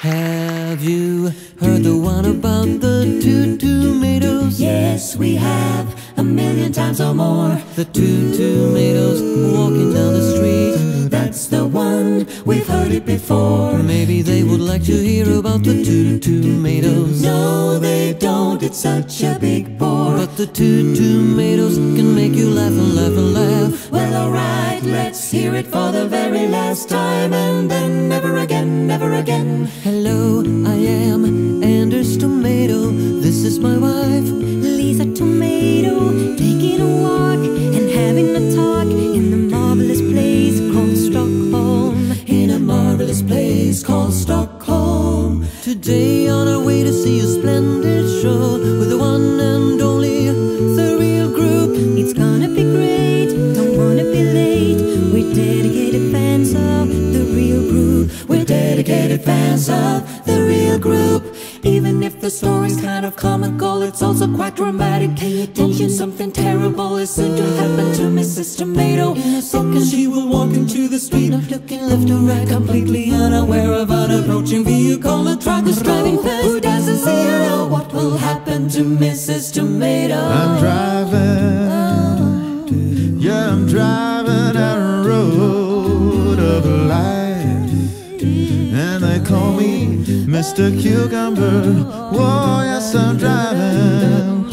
Have you heard the one about the two tomatoes? Yes, we have, 1,000,000 times or more. The two tomatoes walking down the street. That's the one, we've heard it before. Maybe they would like to hear about the two tomatoes. No, they don't, it's such a big bore. But the two tomatoes can make you laugh and laugh and laugh. Well, alright, let's hear it for the very last time, and then never again, never again. Hello, I am Anders Tomato. This is my wife, Lisa Tomato, taking a walk and having a talk in the marvelous place called Stockholm. In a marvelous place called Stockholm. Today on our way to see a splendid show with the one and only The Real Group. It's gonna be great, don't wanna be late. We're dedicated fans of The Real Group. We're dedicated fans of The Real Group. Even if the story's kind of comical, it's also quite dramatic. Pay attention, something terrible is soon to happen to Mrs. Tomato. In a second she will walk into the street, not looking left or right, completely unaware of an approaching vehicle, a truck is driving fast. Who doesn't see her know what will happen to Mrs. Tomato? I'm driving, yeah, I'm driving down a road of life, and they call me Mr. Cucumber. Oh, yes, I'm driving,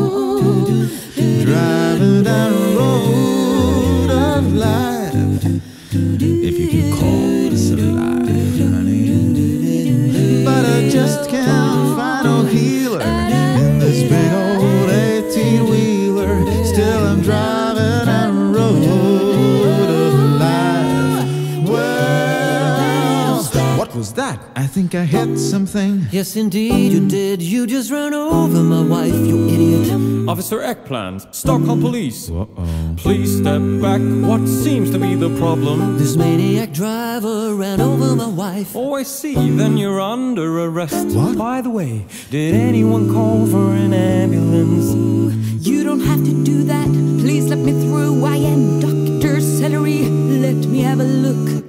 driving down a road of life, if you can call this a life, honey. But I just can't find no healer in this big old 18-wheeler. Still I'm driving down a road of life. Well, what was that? I think I hit something. Yes, indeed you did. You just ran over my wife, you idiot. Officer Eckplant, Stockholm Police. Please step back. What seems to be the problem? This maniac driver ran over my wife. Oh, I see. Then you're under arrest. What? By the way, did anyone call for an ambulance? You don't have to do that, please let me through. I am Dr. Celery, let me have a look.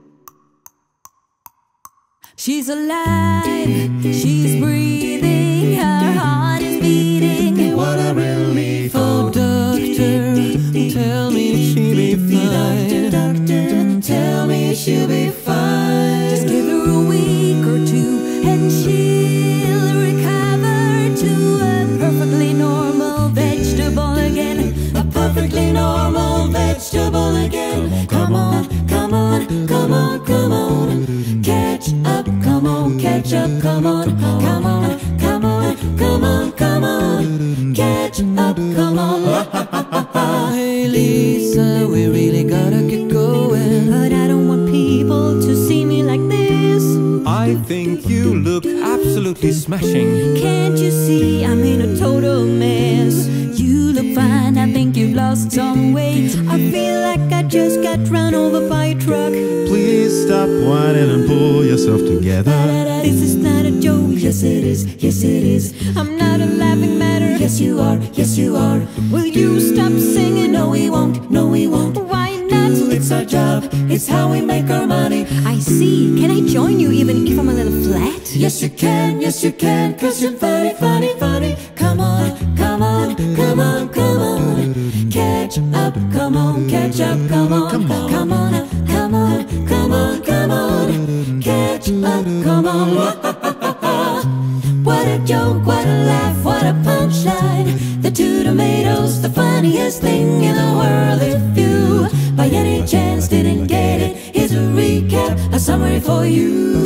She's alive, she's breathing, her heart is beating. What a relief. Oh, doctor, tell me she'll be fine. Doctor, tell me she'll be fine. Just give her a week or two and she'll recover to a perfectly normal vegetable again. A perfectly normal vegetable again. Come on, come on, come on, come on. Catch up, come on, catch up, come on, come on, come on, come on, come on. Catch up, come on. Hey Lisa, we really gotta get going. But I don't want people to see me like this. I think you look absolutely smashing. Can't you see I'm in a total mess? You look fine, I think you've lost some weight. I feel like I just got run over by a truck. Please stop whining and pull yourself together. This is not a joke. Yes it is, yes it is. I'm not a laughing matter. Yes you are, yes you are. Will you stop singing? No we won't, no we won't. Why not? It's our job, it's how we make our money. I see. Can I join you even if I'm a little flat? Yes you can, yes you can. Cause you're funny, funny, funny. Come on, come on, come on, come on. Catch up, come on, catch up, come on. Come on. Come on, come on, come on, come on. Catch up, come on. What a joke, what a laugh, what a punchline. The two tomatoes, the funniest thing in the world. If you by any chance didn't get it, here's a recap, a summary for you.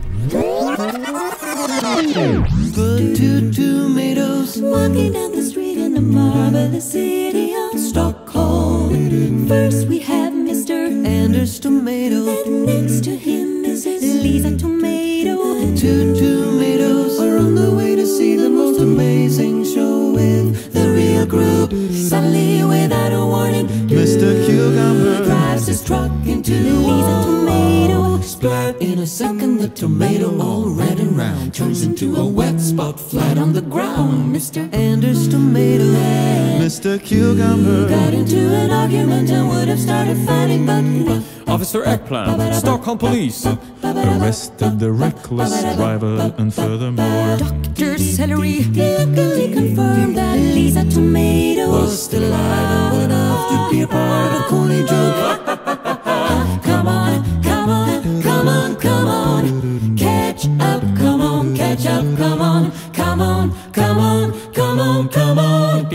The two tomatoes Walking down the street in the marvelous city of Stockholm. First we have Mr. Anders Tomato. And next to him Mrs. Lisa Tomato. Two tomatoes are on the way to see the most amazing show with The Real Group. Suddenly without a warning, Mr. Cucumber drives his truck into Lisa Tomato. splat. In a second the tomato, all red and round, turns into a wet spot flat on the ground. Mr. Anders Tomato, Mr. Cucumber got into an argument and would have started fighting, but Officer Eggplant, Stockholm Police. arrested the reckless driver, and furthermore Dr. Celery, luckily confirmed that Lisa Tomato was still alive and enough to be a part of the Coney joke. Come on, come on, come on, come on, catch up, come on, catch up, come on, come on, come on, come on, come on.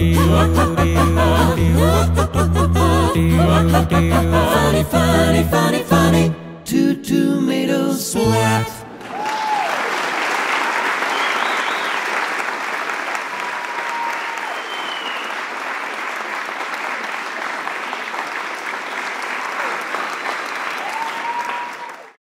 Funny, funny, funny, funny. two tomatoes, Splat.